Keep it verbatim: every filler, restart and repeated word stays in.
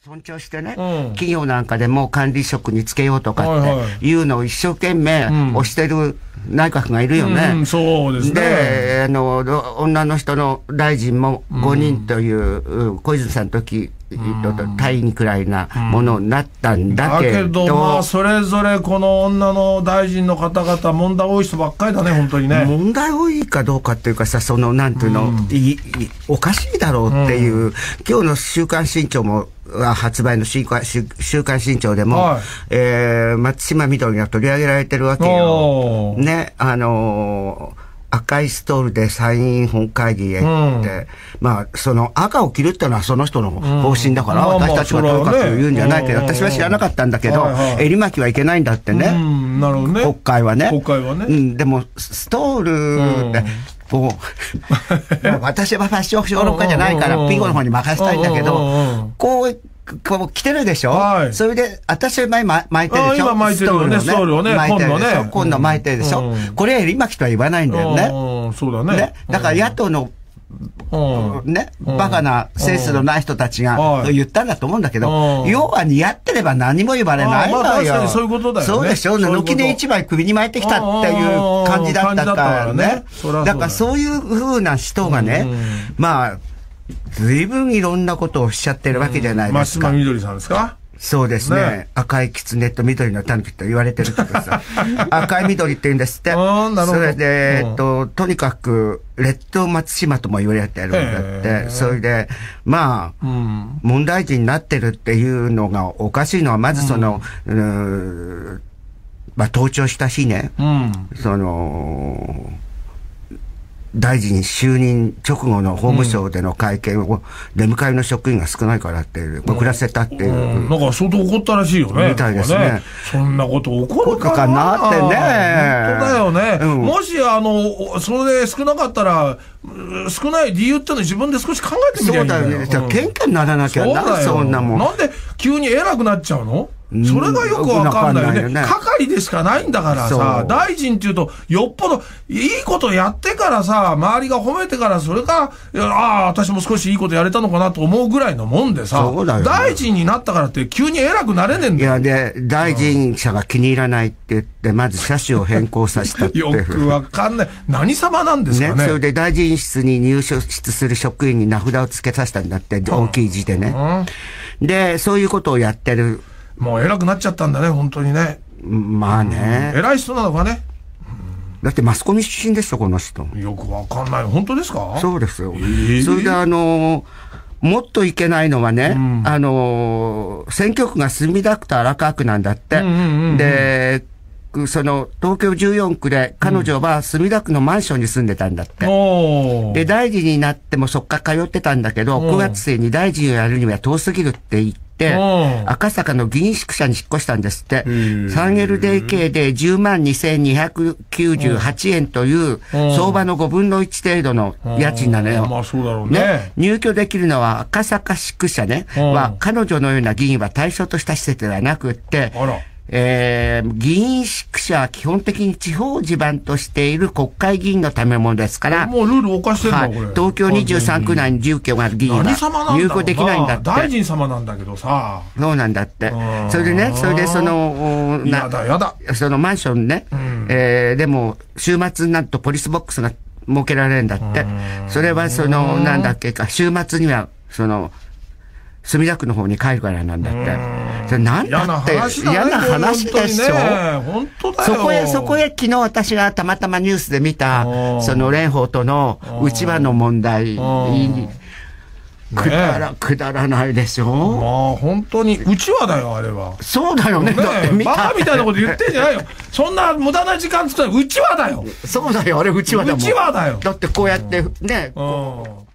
尊重してね、 うん、 企業なんかでも管理職につけようとかっていうのを一生懸命推してる内閣がいるよね。 うんうん、そうですね。 で、あの、女の人の大臣もごにんという、うん、小泉さんの時、対位くらいなものになったんだけど。 だけど、まあ、それぞれこの女の大臣の方々、問題多い人ばっかりだね、本当にね。 問題多いかどうかっていうかさ、その、なんていうの、うん、いいおかしいだろうっていう、うん、今日の週刊新潮も、発売の週刊、週刊新潮でも、はい、えー、松島みどりが取り上げられてるわけよ。ね、あのー、赤いストールで参院本会議へって、うん、まあ、その赤を着るってのはその人の方針だから、うん、私たちがとにかく言うんじゃないけど、まあまあね、私は知らなかったんだけど、はいはい、襟巻きはいけないんだってね。うん、 なるほどね。 国会はね。 国会はね。 うん、でも、ストールで、うんこう私はファッション評論家じゃないから、ピゴの方に任せたいんだけど、こう、こう着てるでしょ、はい、それで、私は前巻いてるでしょ、 今巻いてるよね、ストールをね、 巻いてるでしょ、 今度ね。 今度巻いてるでしょ、うん、これは襟巻きとは言わないんだよね。 うん、そうだね。ね。 だから野党の、うん、ね、うん、バカなセンスのない人たちが言ったんだと思うんだけど、うん、要は似合ってれば何も言われないのよ。 まあ確かにそういうことだよね。 そうでしょ、抜きで一枚首に巻いてきたっていう感じだったからね。だからそういう風な人がね、うん、まあ、随分いろんなことをおっしゃってるわけじゃないですか。 松島みどりさんですか？ そうですね。ね赤い狐と緑の狸と言われてるけどさ。赤い緑って言うんですって。それで、えっと、とにかく、レッド松島とも言われてるんだって。それで、まあ、うん、問題児になってるっていうのがおかしいのは、まずその、うん、うまあ、登庁した日ね、うん、その、大臣就任直後の法務省での会見を、出迎えの職員が少ないからって、遅らせたっていう。 うん、なんか相当怒ったらしいよね。 みたいですね。ねそんなこと起こるかな、 かなってね。 本当だよね。うん、もし、あの、それで少なかったら、少ない理由ってのは自分で少し考えてみるんだよ。 そうだよね。じゃあ、喧嘩にならなきゃな、そんなもん。 なんで急に偉くなっちゃうの？それがよくわかんないよね。よね係でしかないんだからさ、大臣っていうと、よっぽどいいことやってからさ、周りが褒めてから、それから、ああ、私も少しいいことやれたのかなと思うぐらいのもんでさ、ね、大臣になったからって急に偉くなれねえんだよ。 いや、で、大臣者が気に入らないって言って、まず車種を変更させたって。 よくわかんない。何様なんですかね。 ね、それで大臣室に入所する職員に名札を付けさせたんだって、大きい字でね。うん、で、そういうことをやってる。 もう偉くなっちゃったんだね、本当にね。 まあね。 うん、偉い人なのかね。 うん、だってマスコミ出身でしょ、この人。 よくわかんない。本当ですか？ そうですよ。えー、それであのー、もっといけないのはね、うん、あのー、選挙区が墨田区と荒川区なんだって。うんうんうんうん、で、その、東京じゅうよんくで、彼女は墨田区のマンションに住んでたんだって。うん、で、大臣になってもそっから通ってたんだけど、くがつ末に大臣をやるには遠すぎるって言って、赤坂の議員宿舎に引っ越したんですって。スリーエルディーケー でじゅうまんにせんにひゃくきゅうじゅうはちえんという相場のごぶんのいち程度の家賃なのよ。 まあそうだろうね。 ね。入居できるのは赤坂宿舎ね。は彼女のような議員は対象とした施設ではなくって、あらえー、議員宿舎は基本的に地方地盤としている国会議員のためものですから。 もうルール犯してるの、はい、これ。 東京にじゅうさんく内に住居がある議員は入居できないんだって。 大臣様なんだけどさ。 そうなんだって。それでね、それでその、 やだやだ。 そのマンションね、うん、えー、でも週末になるとポリスボックスが設けられるんだって。それはその、なんだっけか、週末には、その、墨田区の方に帰るからなんだって。それなんだって、嫌な話でしょ。 本当だよ。 そこへ、そこへ昨日私がたまたまニュースで見た、その蓮舫との内輪の問題に、くだら、くだらないでしょ。 まあ本当に、内輪だよ、あれは。 そうだよね。だって見た。 バカみたいなこと言ってんじゃないよ。そんな無駄な時間つったら内輪だよ。 そうだよ、あれ内輪だもん。 内輪だよ。 だってこうやってね、 うん。